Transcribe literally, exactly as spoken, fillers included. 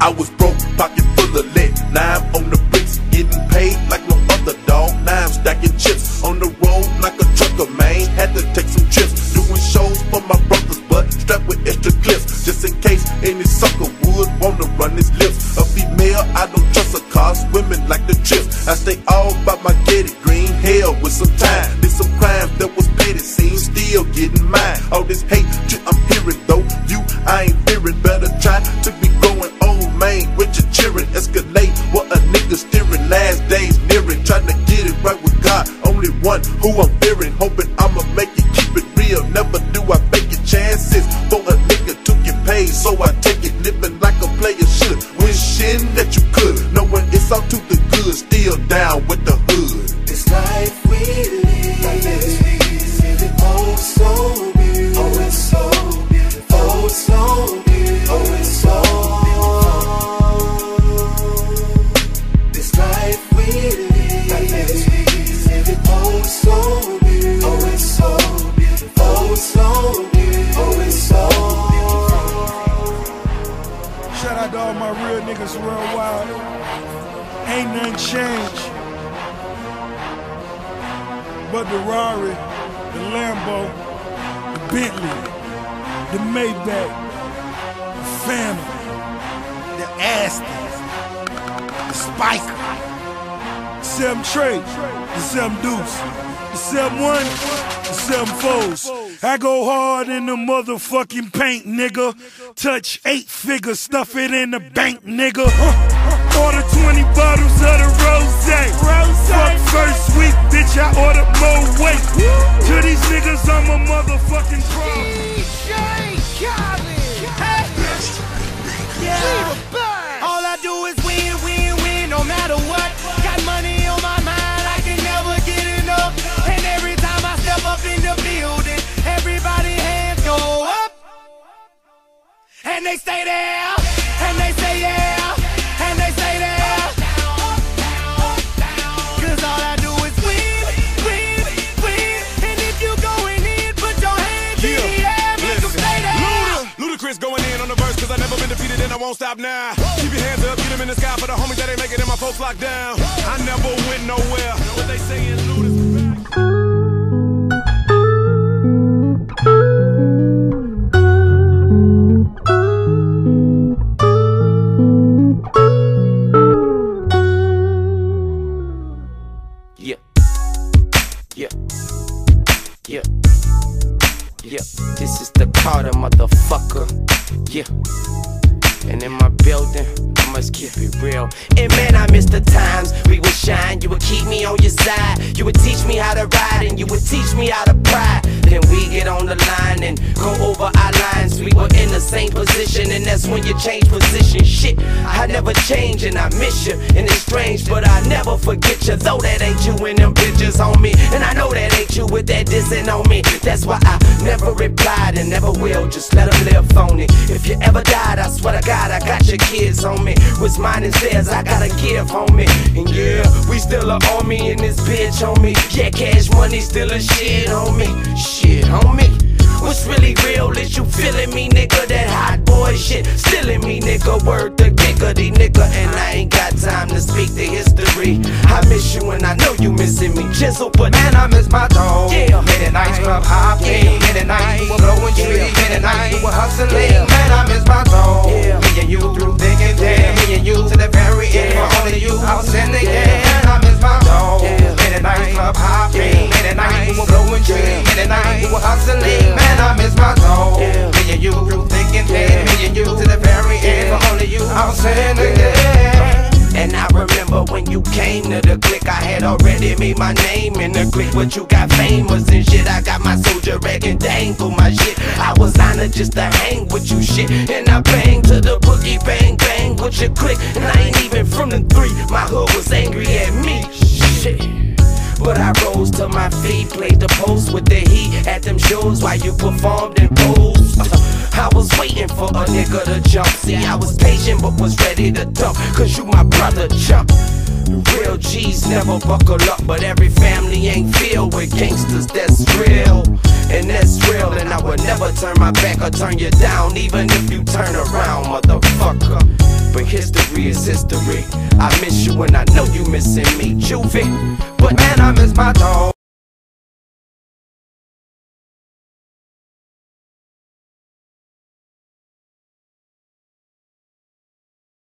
I was broke, pocket full of lead. Now I'm on the bricks, getting paid like no other dog. Now I'm stacking chips on the road like a trucker, man. Had to take some trips, doing shows for my brothers, but strapped with extra clips, just in case any sucker would wanna run his lips. A female, I don't trust her, cause women like the trips. I stay all about my get it, green hell with some time. Did some crimes that was petty, seem still getting mine. All this hate I'm hearing though, you I ain't fearing. Better try to be growing old, man, with your cheering. Escalate what a nigga steering, last days nearing. Trying to get it right with God, only one who I'm fearing. Hoping I'ma make it, keep it real, never do I fake it. Chances for a nigga to get paid, so I take it. Living like a player should, wishing that you could, knowing it's all to the good, still down with the hood. This life we live, life is easy, oh so beautiful, oh it's so beautiful, oh it's so beautiful, oh it's so beautiful. This life we live, life is easy, oh so beautiful, oh it's so beautiful, oh it's so beautiful, oh it's so beautiful. Shout out to all my real niggas worldwide. Ain't nothing changed but the Rari, the Lambo, the Bentley, the Maybach, the Phantom, the Aston, the Spiker, the seven Trey, the seven Deuce, the seven one, the seven foes. I go hard in the motherfucking paint, nigga. Touch eight figures, stuff it in the bank, nigga. Uh, order twenty bottles of the rosé. Fuck first week, bitch, I ordered more weight. To these niggas, I'm a motherfucking pro. D J Khaled. Hey. Yeah. All I do is win, win, win, no matter what. Got money on my mind, I can never get enough. And every time I step up in the building, everybody hands go up. And they stay there, and they say yeah, and they say there. Cause all I do is win, win, win. And if you going in, put your hands in the air, make them stay there. Ludacris going in on the verse, cause I never been defeated and I won't stop now. Keep your hands up, get them in the sky for the homies that ain't make it and my folks locked down. I never went nowhere. What they saying, Ludacris. Yeah, yeah, this is the Carter, motherfucker. Yeah, and in my building, I must keep it real. And man, I miss the times we would shine. You would keep me on your side. You would teach me how to ride, and you would teach me how to pride. Then we get on the line and go over our lines. We were in the same position, and that's when you change position. Shit, I never change, and I miss you, and it's strange, but I never forget you. Though that ain't you in them pictures on me, and I know that ain't you with that dissing on me. That's why I never replied and never will. Just let them live phony. If you ever died, I swear to God, I got your kids on me. What's mine is theirs, I gotta give, homie. And yeah, we still a army in this bitch, homie. Yeah, cash money still a shit, homie. Shit, homie. What's really real is you feeling me, nigga. That hot boy shit still in me, nigga. Word the giggity, nigga. And I ain't got time to speak the history. I miss you and I know you missing me, Jizzle, but man, I miss my dog. Yeah, many nights club hopping, many nights we were blowing trees, many nights we were hustling. Man, I miss my dog. Yeah, me and you through thick and thin, me and you to the very end. For only you, I was in the end. Man, I miss my dog. Many nights club hopping, many nights we were blowing trees, many nights we were hustling. Man, I miss my dog. Me and you through thick and thin, me and you to the very end. For only you, I was in the end. And I remember when you came to the clique, I had already made my name in the clique. But you got famous and shit. I got my soldier rag and dangle my shit. I was honored just to hang with you shit. And I bang to the boogie, bang, bang with your clique. And I ain't even from the three. My hood was angry at me. Shit. But I rose to to my feet, played the post with the heat at them shows while you performed and posed. I was waiting for a nigga to jump. See, I was patient but was ready to dump, cause you my brother chump. Real G's never buckle up, but every family ain't filled with gangsters, that's real. And that's real, and I would never turn my back or turn you down, even if you turn around, motherfucker. But history is history. I miss you and I know you missing me, Juvie. But man, I miss my dog.